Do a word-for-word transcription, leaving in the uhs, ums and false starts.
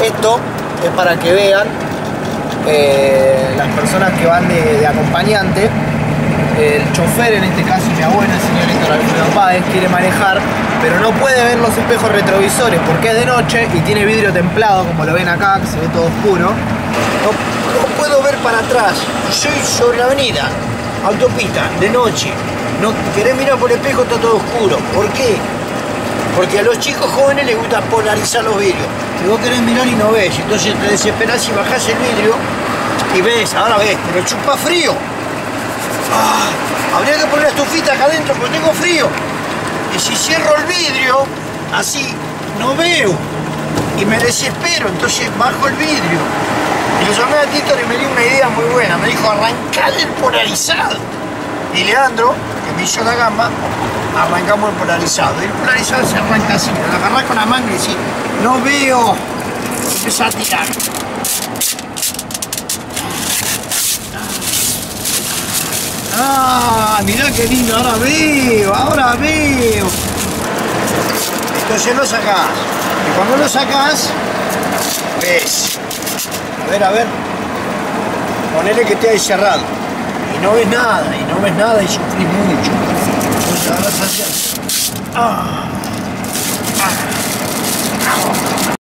Esto es para que vean eh, las personas que van de, de acompañante. El chofer, en este caso mi abuelo, el señor Héctor Alfredo Páez, quiere manejar, pero no puede ver los espejos retrovisores porque es de noche y tiene vidrio templado, como lo ven acá, que se ve todo oscuro. No, no puedo ver para atrás. Soy sobre la avenida, autopista, de noche. No querés mirar por el espejo, está todo oscuro. ¿Por qué? Porque a los chicos jóvenes les gusta polarizar los vidrios. Si vos querés mirar y no ves, entonces te desesperás y bajás el vidrio y ves, ahora ves, pero chupa frío. Ah, habría que poner la estufita acá adentro porque tengo frío. Y si cierro el vidrio, así no veo. Y me desespero, entonces bajo el vidrio. Y lo llamé a Tito y me dio una idea muy buena. Me dijo, arrancar el polarizado. Y Leandro, que me hizo la gamba, arrancamos el polarizado. Y el polarizado se arranca así. Lo agarrás con la manga y decís, no veo. Empezás a tirar. Ah, mirá qué lindo, ahora veo, ahora veo. Entonces lo sacás. Y cuando lo sacás, ves. A ver, a ver. Ponele que esté ahí cerrado. Y no ves nada, y no ves nada y sufrís mucho. Entonces agarrás así. Ah. Ah.